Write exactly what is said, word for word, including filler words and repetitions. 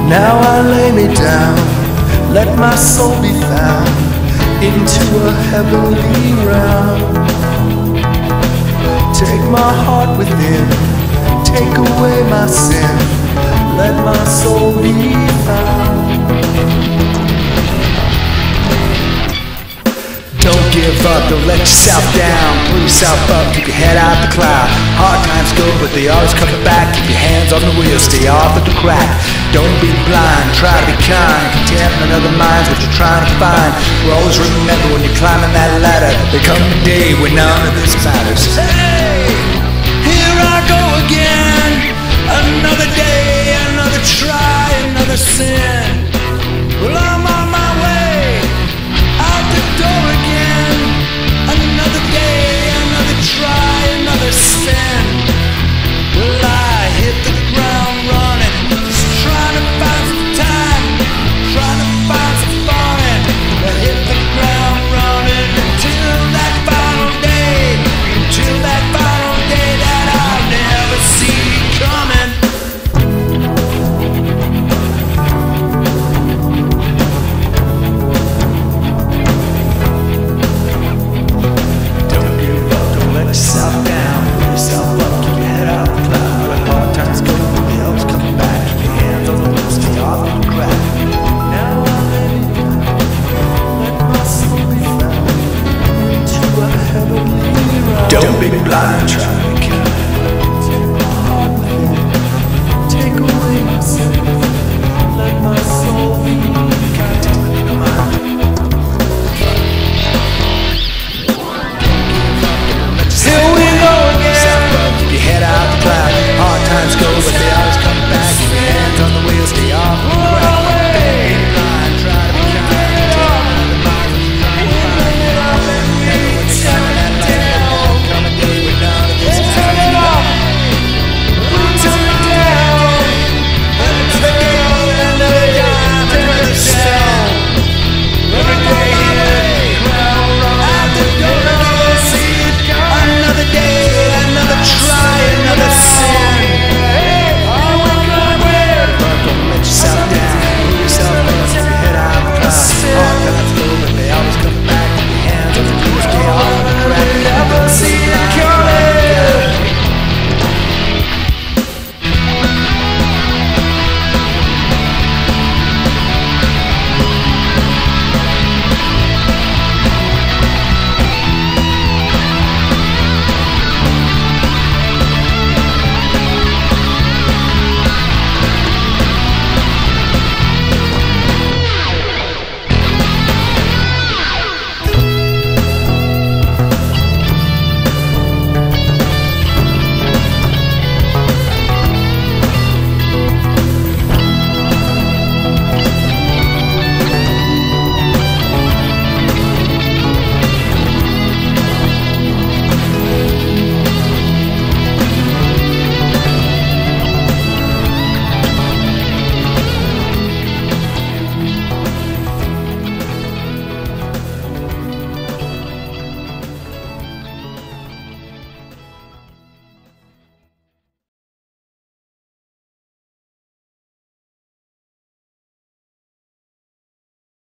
Now I lay me down, let my soul be found into a heavenly realm. Take my heart within, take away my sin, let my soul be found. Don't give up, don't let yourself down. Pull yourself up, keep your head out the cloud. Hard times go, but they always come back. Keep your hands on the wheel, stay off at the crack. Don't be blind, try to be kind. Contentment of the mind's what you're trying to find. We'll always remember when you're climbing that ladder, there comes a day when none of this matters. Hey, here I go again. Another day, another try, another sin. Well, I'm on my way out the door again. Another day, another try, another spin. Well, I hit the ground running, just trying to find some time, trying to find some fun. I hit the ground running until that final day, until that final day that I'll never see coming. Don't give up, don't let yourself down. Pull yourself up, keep your head out the cloud. Hard times go, the help's coming back. Keep your hands on the wheel, stay off the crack. Now I'm ready down, let my soul be found into a heavenly realm. Don't be blind, try to be kind. Take my heart within, take away my sin, let my soul be kind. Take my mind. Here we go again. Keep your head out the cloud. Hard times go,